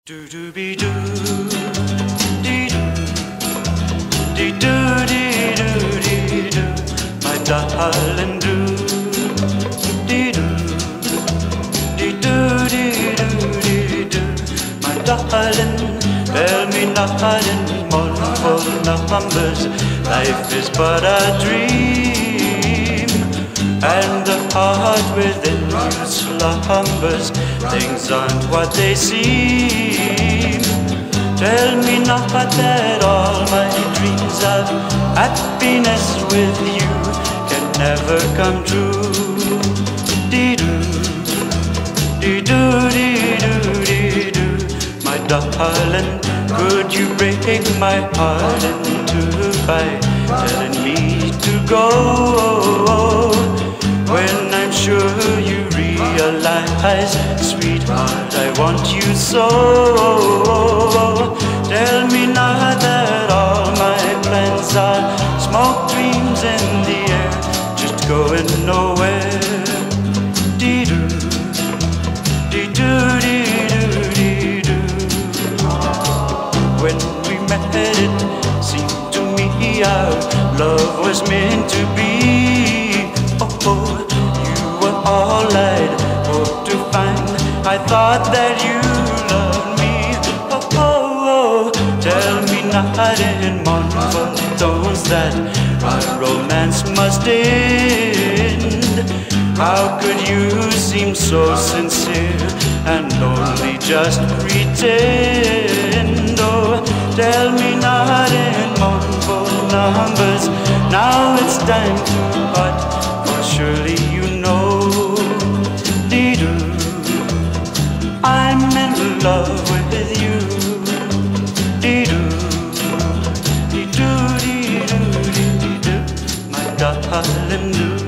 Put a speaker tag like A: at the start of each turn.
A: Do do be do, dee do, dee do dee do dee do, my darling do, dee do, dee do dee do dee do, my darling. Tell me nothing more for numbers. Life is but a dream, and the heart within you slumbers. Things aren't what they seem. Tell me not that all my dreams of happiness with you can never come true. Dee-doo, dee-doo, dee-doo, dee-doo. My darling, could you break my heart in two by telling me to go, when I'm sure you realize, sweetheart, I want you so. Tell me now that all my plans are smoke dreams in the air, just going nowhere. Dee-doo, dee-doo, dee-doo, dee-doo. When we met, it seemed to me our love was meant to be. Oh, you were all I'd hoped to find. I thought that you loved me. Oh, tell me not in mournful tones that our romance must end. How could you seem so sincere and only just pretend? Oh, tell me not in mournful numbers. Now it's time to part, for surely you know. Dee-doo, I'm in love with you. Dee-doo, dee-doo, dee-doo, dee-doo, my darling.